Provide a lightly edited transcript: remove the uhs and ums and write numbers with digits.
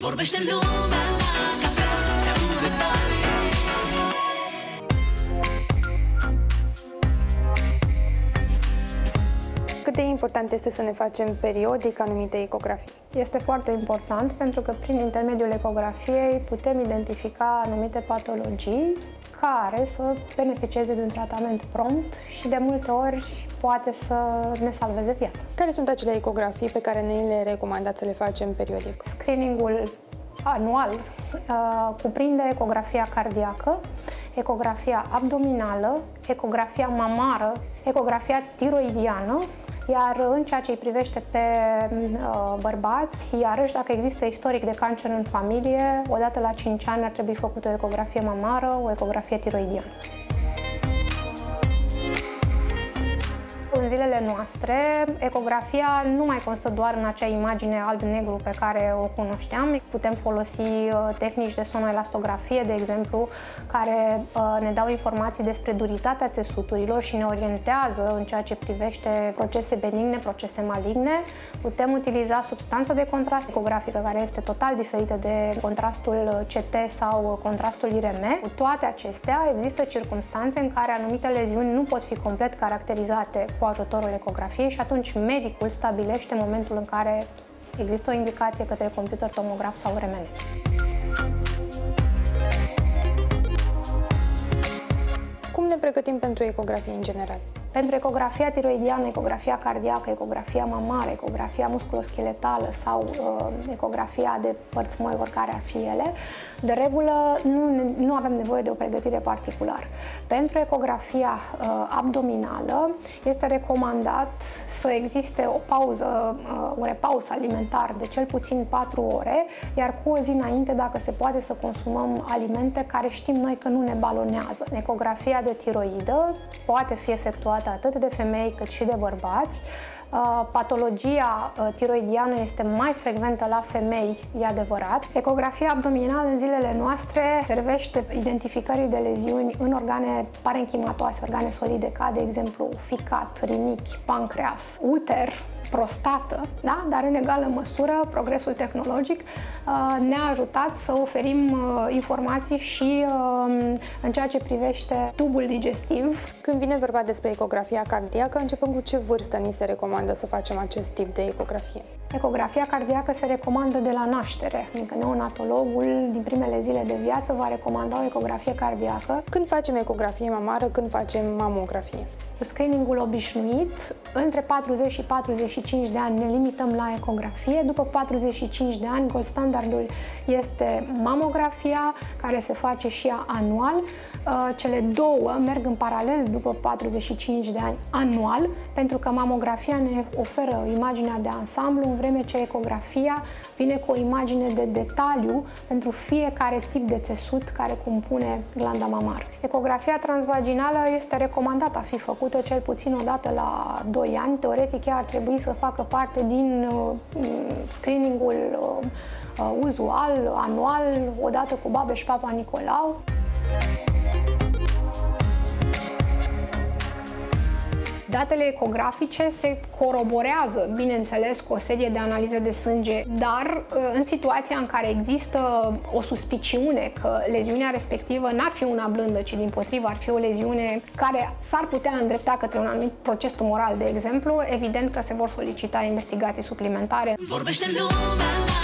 Vorbește lumea la cafea, se aude tare. Cât de important este să ne facem periodic anumite ecografii? Este foarte important pentru că prin intermediul ecografiei putem identifica anumite patologii care să beneficieze de un tratament prompt și de multe ori poate să ne salveze viața. Care sunt acele ecografii pe care ne le recomandați să le facem periodic? Screeningul anual cuprinde ecografia cardiacă, ecografia abdominală, ecografia mamară, ecografia tiroidiană, iar în ceea ce îi privește pe bărbați, iarăși dacă există istoric de cancer în familie, odată la 5 ani ar trebui făcută o ecografie mamară, o ecografie tiroidiană. În zilele noastre, ecografia nu mai constă doar în acea imagine alb-negru pe care o cunoșteam. Putem folosi tehnici de sonoelastografie, de exemplu, care ne dau informații despre duritatea țesuturilor și ne orientează în ceea ce privește procese benigne, procese maligne. Putem utiliza substanță de contrast ecografică, care este total diferită de contrastul CT sau contrastul IRM. Cu toate acestea, există circumstanțe în care anumite leziuni nu pot fi complet caracterizate cu ajutorul ecografiei și atunci medicul stabilește momentul în care există o indicație către computer tomograf sau RMN. Cum ne pregătim pentru ecografie în general? Pentru ecografia tiroidiană, ecografia cardiacă, ecografia mamară, ecografia musculoscheletală sau ecografia de părți moi, oricare ar fi ele, de regulă nu avem nevoie de o pregătire particulară. Pentru ecografia abdominală este recomandat să existe o pauză, un repaus alimentar de cel puțin 4 ore, iar cu o zi înainte, dacă se poate, să consumăm alimente care știm noi că nu ne balonează. Ecografia de tiroidă poate fi efectuată atât de femei cât și de bărbați. Patologia tiroidiană este mai frecventă la femei, e adevărat. Ecografia abdominală în zilele noastre servește identificării de leziuni în organe parenchimatoase, organe solide, ca de exemplu ficat, rinichi, pancreas, uter, prostată, da? Dar în egală măsură progresul tehnologic ne-a ajutat să oferim informații și în ceea ce privește tubul digestiv. Când vine vorba despre ecografia cardiacă, începând cu ce vârstă ni se recomandă să facem acest tip de ecografie? Ecografia cardiacă se recomandă de la naștere, adică neonatologul din primele zile de viață va recomanda o ecografie cardiacă. Când facem ecografie mamară, când facem mamografie? Screeningul obișnuit, între 40 și 45 de ani ne limităm la ecografie. După 45 de ani, gold standardul este mamografia, care se face și ea anual. Cele două merg în paralel după 45 de ani anual, pentru că mamografia ne oferă imaginea de ansamblu, în vreme ce ecografia vine cu o imagine de detaliu pentru fiecare tip de țesut care compune glanda mamară. Ecografia transvaginală este recomandată a fi făcută cel puțin o dată la 2 ani. Teoretic, ea ar trebui să facă parte din screeningul uzual, anual, odată cu Babeș Papa Nicolau. Datele ecografice se coroborează, bineînțeles, cu o serie de analize de sânge, dar în situația în care există o suspiciune că leziunea respectivă n-ar fi una blândă, ci dimpotrivă ar fi o leziune care s-ar putea îndrepta către un anumit proces tumoral, de exemplu, evident că se vor solicita investigații suplimentare. Vorbește lumea.